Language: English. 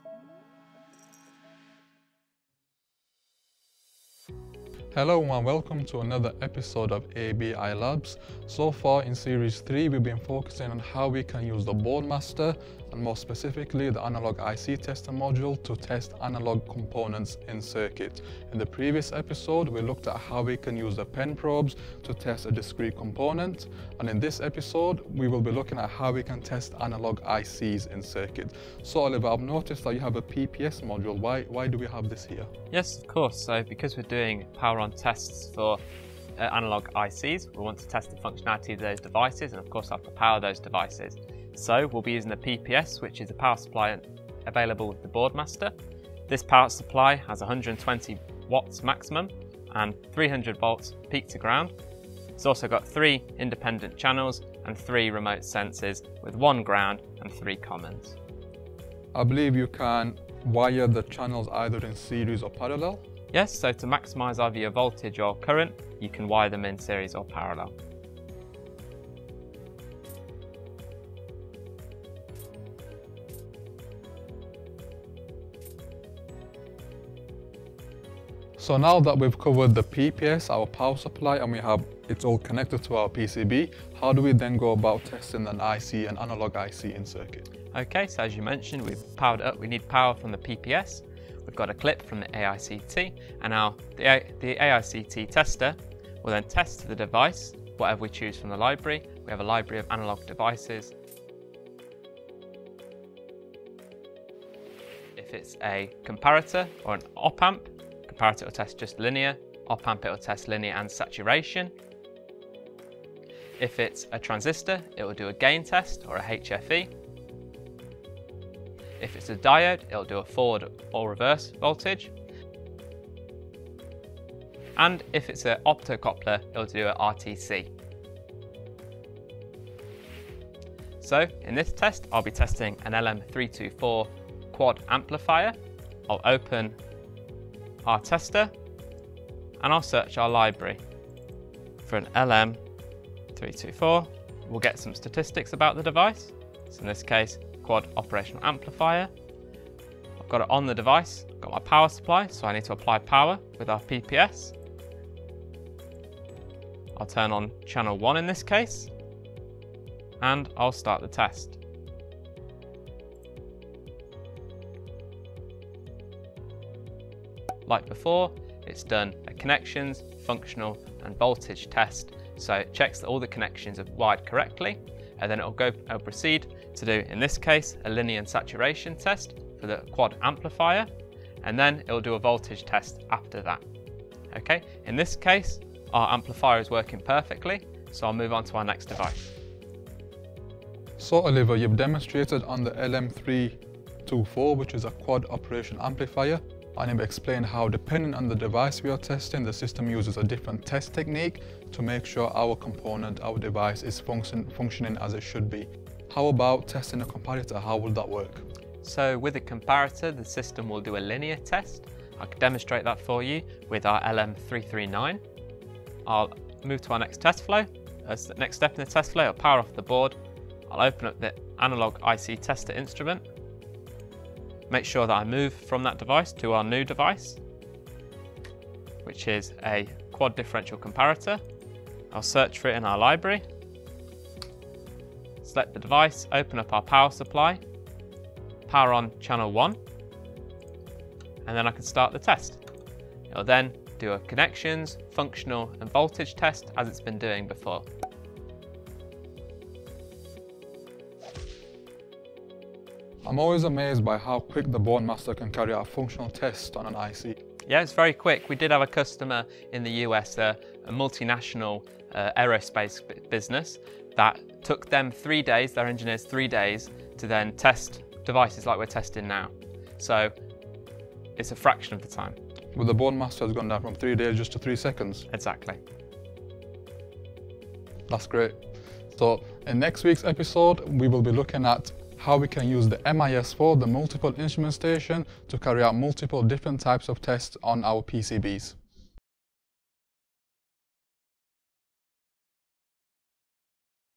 Hello and welcome to another episode of ABI Labs. So far in Series 3 we've been focusing on how we can use the BoardMaster and more specifically the analog IC tester module to test analog components in circuit. In the previous episode we looked at how we can use the pen probes to test a discrete component, and in this episode we will be looking at how we can test analog ICs in circuit. So Oliver, I've noticed that you have a PPS module. Why do we have this here? Yes, of course. So because we're doing power on tests for analog ICs, we want to test the functionality of those devices and of course have to power those devices. So we'll be using the PPS, which is a power supply available with the BoardMaster. This power supply has 120 watts maximum and 300 volts peak to ground. It's also got 3 independent channels and 3 remote sensors with 1 ground and 3 commons. I believe you can wire the channels either in series or parallel? Yes, so to maximise either your voltage or current, you can wire them in series or parallel. So now that we've covered the PPS, our power supply, and it's all connected to our PCB, how do we then go about testing an IC, an analog IC in circuit? Okay, so as you mentioned, we've powered up, we need power from the PPS. We've got a clip from the AICT, and now the AICT tester will then test the device, whatever we choose from the library. We have a library of analog devices. If it's a comparator or an OpAmp, comparator will test just linear, OpAmp it will test linear and saturation. If it's a transistor, it will do a gain test or a HFE. If it's a diode, it'll do a forward or reverse voltage. And if it's an optocoupler, it'll do an RTC. So in this test, I'll be testing an LM324 quad amplifier. I'll open our tester and I'll search our library for an LM324. We'll get some statistics about the device. So in this case, quad operational amplifier. I've got it on the device, I've got my power supply, so I need to apply power with our PPS. I'll turn on channel 1 in this case, and I'll start the test. Like before, it's done a connections, functional and voltage test, so it checks that all the connections are wired correctly, and then it'll proceed to do, in this case, a linear and saturation test for the quad amplifier, and then it'll do a voltage test after that. Okay, in this case, our amplifier is working perfectly, so I'll move on to our next device. So Oliver, you've demonstrated on the LM324, which is a quad operation amplifier, and you've explained how, depending on the device we are testing, the system uses a different test technique to make sure our component, our device, is functioning as it should be. How about testing a comparator? How will that work? So with a comparator, the system will do a linear test. I can demonstrate that for you with our LM339. I'll move to our next test flow. As the next step in the test flow, I'll power off the board. I'll open up the analog IC tester instrument. Make sure that I move from that device to our new device, which is a quad differential comparator. I'll search for it in our library. Select the device, open up our power supply, power on channel 1, and then I can start the test. It'll then do a connections, functional and voltage test as it's been doing before. I'm always amazed by how quick the BoardMaster can carry out a functional test on an IC. Yeah, it's very quick. We did have a customer in the US, a multinational aerospace business, that took them 3 days, their engineers 3 days, to then test devices like we're testing now. So it's a fraction of the time. Well, the BoardMaster has gone down from 3 days just to 3 seconds. Exactly. That's great. So in next week's episode, we will be looking at how we can use the MIS4, the multiple instrument station, to carry out multiple different types of tests on our PCBs.